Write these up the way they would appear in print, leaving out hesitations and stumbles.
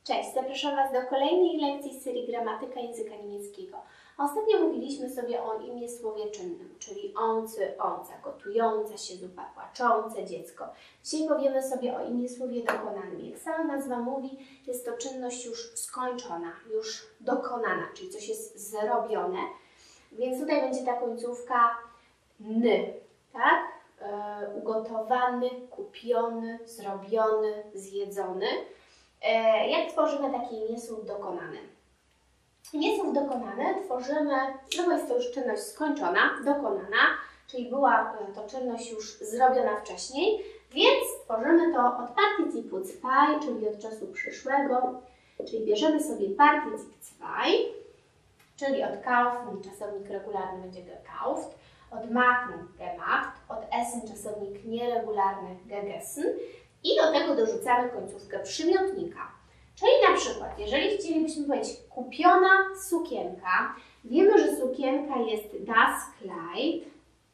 Cześć, zapraszam Was do kolejnej lekcji z serii Gramatyka języka niemieckiego. Ostatnio mówiliśmy sobie o imię słowie czynnym, czyli oncy, onca, gotująca się zupa, płaczące dziecko. Dzisiaj powiemy sobie o imię słowie dokonanym. Jak sama nazwa mówi, jest to czynność już skończona, już dokonana, czyli coś jest zrobione. Więc tutaj będzie ta końcówka ny, tak? Ugotowany, kupiony, zrobiony, zjedzony. Jak tworzymy takie imię słów dokonane? Imię słów dokonane tworzymy, no bo jest to już czynność skończona, dokonana, czyli była to czynność już zrobiona wcześniej, więc tworzymy to od Partizip 2, czyli od czasu przyszłego, czyli bierzemy sobie Partizip 2, czyli od kaufen, czasownik regularny będzie gekauft, od machen, gemacht, od essen, czasownik nieregularny gegessen i do tego dorzucamy końcówkę przymiotnika. Czyli na przykład, jeżeli chcielibyśmy powiedzieć kupiona sukienka, wiemy, że sukienka jest das Kleid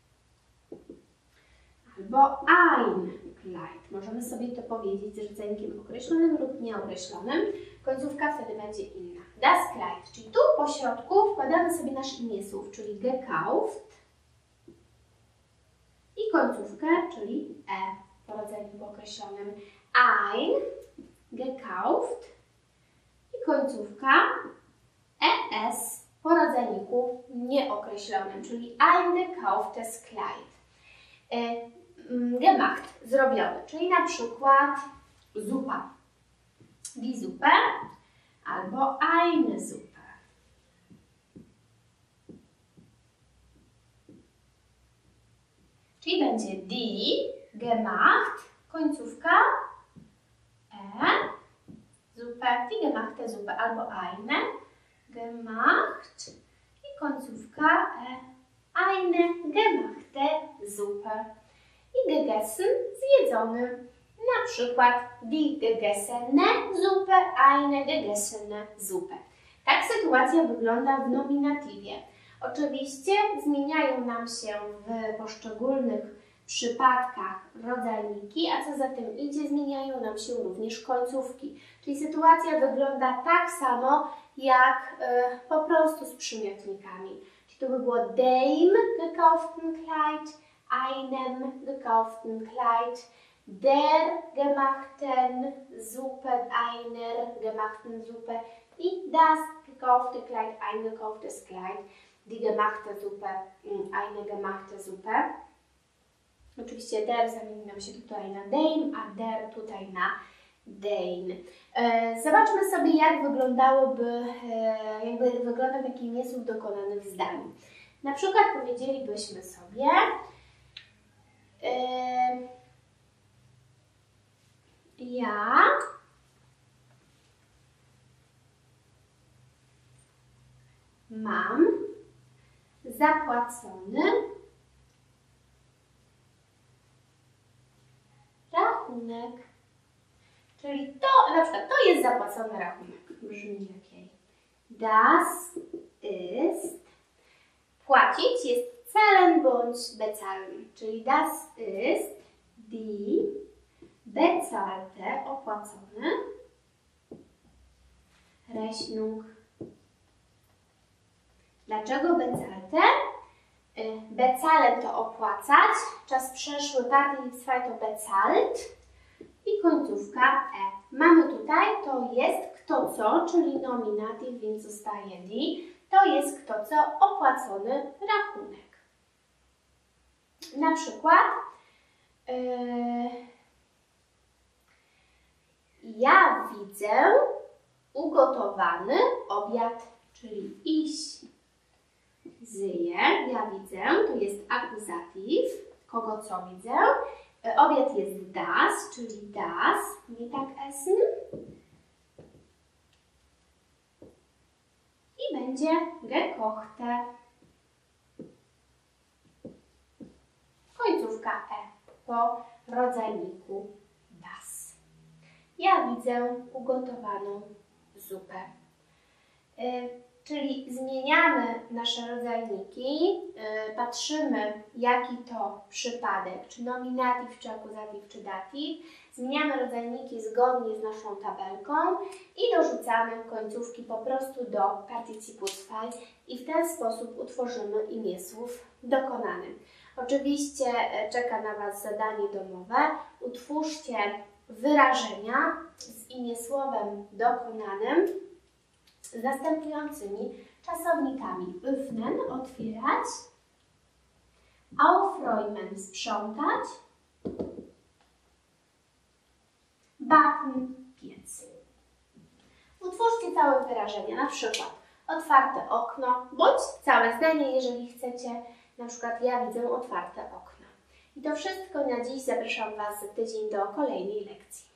albo ein Kleid. Możemy sobie to powiedzieć z rodzajem określonym lub nieokreślonym. Końcówka wtedy będzie inna. Das Kleid, czyli tu po środku wkładamy sobie nasz imię słów, czyli gekauft i końcówkę, czyli e po rodzajniku określonym. Ein, gekauft i końcówka es po rodzajniku nieokreślonym, czyli ein gekauftes Kleid. Gemacht, zrobiony, czyli na przykład zupa. Die Suppe albo eine Suppe. Czyli będzie die, gemacht, końcówka Suppe, die gemachte Suppe albo eine, gemacht i końcówka eine gemachte Suppe. I gegessen, zjedzony. Na przykład die gegessene Suppe, eine gegessene Suppe. Tak sytuacja wygląda w nominatywie. Oczywiście zmieniają nam się w poszczególnych przypadkach rodzajniki, a co za tym idzie, zmieniają nam się również końcówki. Czyli sytuacja wygląda tak samo jak po prostu z przymiotnikami. Czyli to by było dem gekauften Kleid, einem gekauften Kleid, der gemachten Suppe, einer gemachten Suppe i das gekaufte Kleid, ein gekauftes Kleid, die gemachte Suppe, eine gemachte Suppe. Oczywiście der zamieni nam się tutaj na dem, a der tutaj na dein. Zobaczmy sobie, jak wygląda taki imię słów dokonany w zdaniu. Na przykład powiedzielibyśmy sobie ja mam zapłacony rachunek. Czyli to, na przykład, to jest zapłacony rachunek. Brzmi lepiej. Das ist. Płacić jest zahlen bądź bezahlen. Czyli das ist die bezahlte, opłacony Rechnung. Dlaczego bezahlte? Bezahlen to opłacać, czas przeszły Partizip 2 to bezahlt i końcówka e. Mamy tutaj to jest kto co, czyli nominatyw, więc zostaje die. To jest kto co, opłacony rachunek. Na przykład ja widzę ugotowany obiad, czyli ich sehe, ja widzę, to jest akuzatyw, kogo co widzę. Obiad jest das, czyli das Mittagessen. I będzie gekochte. Końcówka e po rodzajniku das. Ja widzę ugotowaną zupę. Czyli zmieniamy nasze rodzajniki, patrzymy jaki to przypadek, czy nominatyw, czy akuzatyw, czy datyw. Zmieniamy rodzajniki zgodnie z naszą tabelką i dorzucamy końcówki po prostu do participus faj i w ten sposób utworzymy imię słów dokonanym. Oczywiście czeka na Was zadanie domowe. Utwórzcie wyrażenia z imiesłowem dokonanym z następującymi czasownikami. Öffnen, otwierać, aufräumen, sprzątać, backen, piec. Utwórzcie całe wyrażenia, na przykład otwarte okno, bądź całe zdanie, jeżeli chcecie, na przykład ja widzę otwarte okno. I to wszystko na dziś. Zapraszam Was za tydzień do kolejnej lekcji.